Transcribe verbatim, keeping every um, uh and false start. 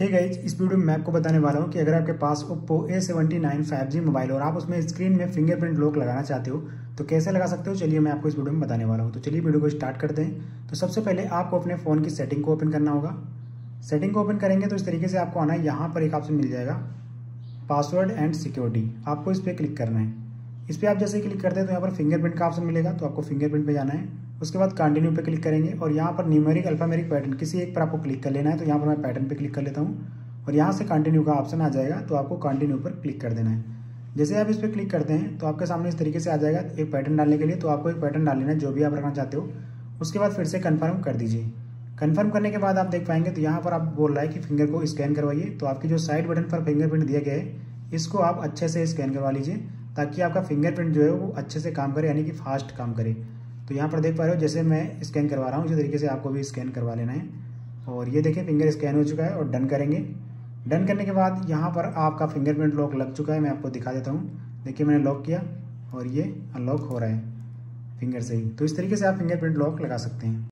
Hey guys, इस video में मैं आपको बताने वाला हूं कि अगर आपके पास Oppo A seventy nine five G mobile और आप उसमें स्क्रीन में फिंगरप्रिंट लॉक लगाना चाहते हो तो कैसे लगा सकते हो। चलिए मैं आपको इस वीडियो में बताने वाला हूं। तो चलिए वीडियो को स्टार्ट करते हैं। तो सबसे पहले आपको अपने फ़ोन की सेटिंग को ओपन करना होगा। सेटिंग को ओपन करेंगे तो इस तरीके से आपको आना है। यहाँ पर एक ऑप्शन मिल जाएगा पासवर्ड एंड सिक्योरिटी, आपको इस पर क्लिक करना है। इस पर आप जैसे ही क्लिक करते हैं तो यहाँ पर फिंगरप्रिंट का ऑप्शन मिलेगा, तो आपको फिंगरप्रिंट पे जाना है। उसके बाद कंटिन्यू पे क्लिक करेंगे और यहाँ पर न्यूमेरिक अल्फामेरिक पैटर्न किसी एक पर आपको क्लिक कर लेना है। तो यहाँ पर मैं पैटर्न पे क्लिक कर लेता हूँ और यहाँ से कंटिन्यू का ऑप्शन आ जाएगा, तो आपको कंटिन्यू पर क्लिक कर देना है। जैसे आप इस पर क्लिक करते हैं तो आपके सामने इस तरीके से आ जाएगा एक पैटर्न डालने के लिए। तो आपको एक पैटर्न डाल लेना है जो भी आप रखना चाहते हो। उसके बाद फिर से कन्फर्म कर दीजिए। कन्फर्म करने के बाद आप देख पाएंगे तो यहाँ पर आप बोल रहा है कि फिंगर को स्कैन करवाइए। तो आपकी जो साइड बटन पर फिंगरप्रिंट दिया गया है इसको आप अच्छे से स्कैन करवा लीजिए ताकि आपका फिंगरप्रिंट जो है वो अच्छे से काम करे, यानी कि फास्ट काम करे। तो यहाँ पर देख पा रहे हो जैसे मैं स्कैन करवा रहा हूँ उसी तरीके से आपको भी स्कैन करवा लेना है। और ये देखिए फिंगर स्कैन हो चुका है और डन करेंगे। डन करने के बाद यहाँ पर आपका फिंगरप्रिंट लॉक लग चुका है। मैं आपको दिखा देता हूँ। देखिए मैंने लॉक किया और ये अनलॉक हो रहा है फिंगर से ही। तो इस तरीके से आप फिंगरप्रिंट लॉक लगा सकते हैं।